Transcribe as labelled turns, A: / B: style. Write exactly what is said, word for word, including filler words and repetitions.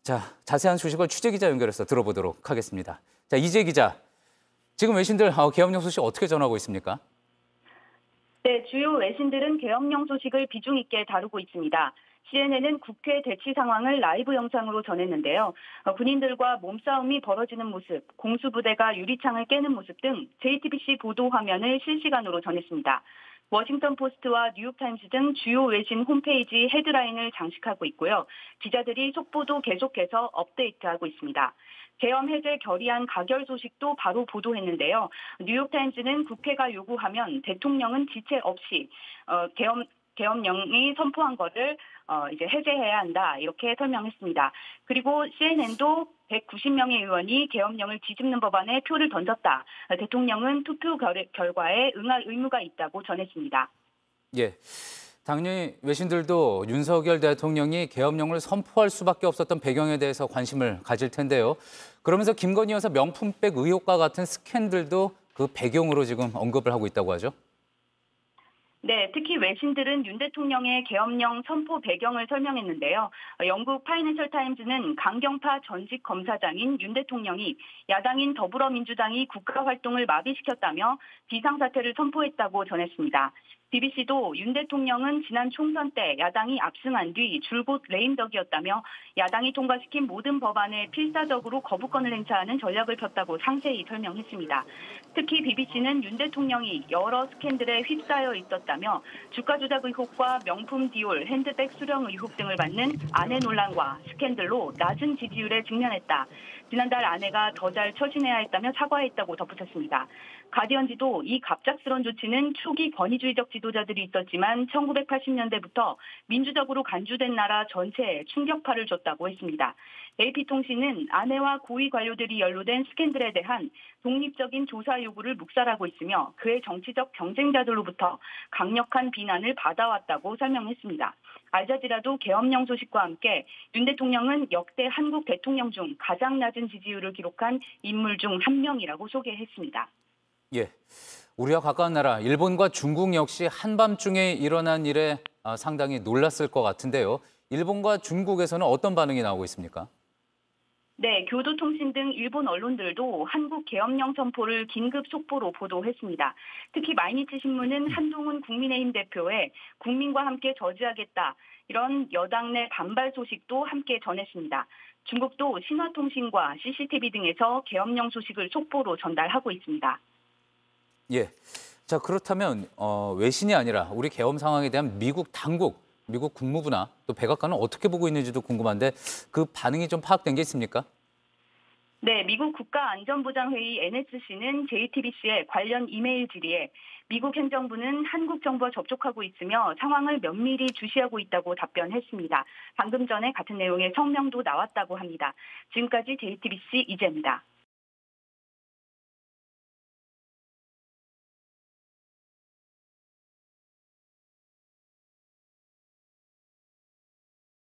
A: 자, 자세한 소식을 취재 기자 연결해서 들어보도록 하겠습니다. 자, 이재 기자, 지금 외신들 계엄령 소식 어떻게 전하고 있습니까?
B: 네, 주요 외신들은 계엄령 소식을 비중 있게 다루고 있습니다. 씨엔엔은 국회 대치 상황을 라이브 영상으로 전했는데요. 군인들과 몸싸움이 벌어지는 모습, 공수부대가 유리창을 깨는 모습 등 제이티비씨 보도 화면을 실시간으로 전했습니다. 워싱턴 포스트와 뉴욕타임스 등 주요 외신 홈페이지 헤드라인을 장식하고 있고요. 기자들이 속보도 계속해서 업데이트하고 있습니다. 계엄 해제 결의안 가결 소식도 바로 보도했는데요. 뉴욕타임스는 국회가 요구하면 대통령은 지체 없이 어, 계엄 계엄령이 선포한 것을 어, 이제 해제해야 한다 이렇게 설명했습니다. 그리고 씨엔엔도 백구십 명의 의원이 계엄령을 뒤집는 법안에 표를 던졌다. 대통령은 투표 결, 결과에 응할 의무가 있다고 전했습니다.
A: 예, 당연히 외신들도 윤석열 대통령이 계엄령을 선포할 수밖에 없었던 배경에 대해서 관심을 가질 텐데요. 그러면서 김건희 여사 명품백 의혹과 같은 스캔들도 그 배경으로 지금 언급을 하고 있다고 하죠.
B: 네, 특히 외신들은 윤 대통령의 계엄령 선포 배경을 설명했는데요. 영국 파이낸셜 타임즈는 강경파 전직 검사장인 윤 대통령이 야당인 더불어민주당이 국가 활동을 마비시켰다며 비상사태를 선포했다고 전했습니다. 비비씨도 윤 대통령은 지난 총선 때 야당이 압승한 뒤 줄곧 레임덕이었다며 야당이 통과시킨 모든 법안에 필사적으로 거부권을 행사하는 전략을 폈다고 상세히 설명했습니다. 특히 비비씨는 윤 대통령이 여러 스캔들에 휩싸여 있었다며 주가 조작 의혹과 명품 디올 핸드백 수령 의혹 등을 받는 아내 논란과 스캔들로 낮은 지지율에 직면했다. 지난달 아내가 더 잘 처신해야 했다며 사과했다고 덧붙였습니다. 가디언지도 이 갑작스런 조치는 초기 권위주의적 지도자들이 있었지만 천구백팔십 년대부터 민주적으로 간주된 나라 전체에 충격파를 줬다고 했습니다. 에이피통신은 아내와 고위 관료들이 연루된 스캔들에 대한 독립적인 조사 요구를 묵살하고 있으며 그의 정치적 경쟁자들로부터 강력한 비난을 받아왔다고 설명했습니다. 알자지라도 계엄령 소식과 함께 윤 대통령은 역대 한국 대통령 중 가장 낮은 지지율을 기록한 인물 중 한 명이라고 소개했습니다.
A: 예, 우리와 가까운 나라 일본과 중국 역시 한밤중에 일어난 일에 상당히 놀랐을 것 같은데요. 일본과 중국에서는 어떤 반응이 나오고 있습니까?
B: 네, 교도통신 등 일본 언론들도 한국 계엄령 선포를 긴급 속보로 보도했습니다. 특히 마이니치 신문은 한동훈 국민의힘 대표의 국민과 함께 저지하겠다 이런 여당 내 반발 소식도 함께 전했습니다. 중국도 신화통신과 씨씨티비 등에서 계엄령 소식을 속보로 전달하고 있습니다.
A: 예, 자 그렇다면 어, 외신이 아니라 우리 계엄 상황에 대한 미국 당국, 미국 국무부나 또 백악관은 어떻게 보고 있는지도 궁금한데 그 반응이 좀 파악된 게 있습니까?
B: 네, 미국 국가안전보장회의 엔에스씨는 제이티비씨에 관련 이메일 질의에 미국 행정부는 한국 정부와 접촉하고 있으며 상황을 면밀히 주시하고 있다고 답변했습니다. 방금 전에 같은 내용의 성명도 나왔다고 합니다. 지금까지 제이티비씨 이재입니다.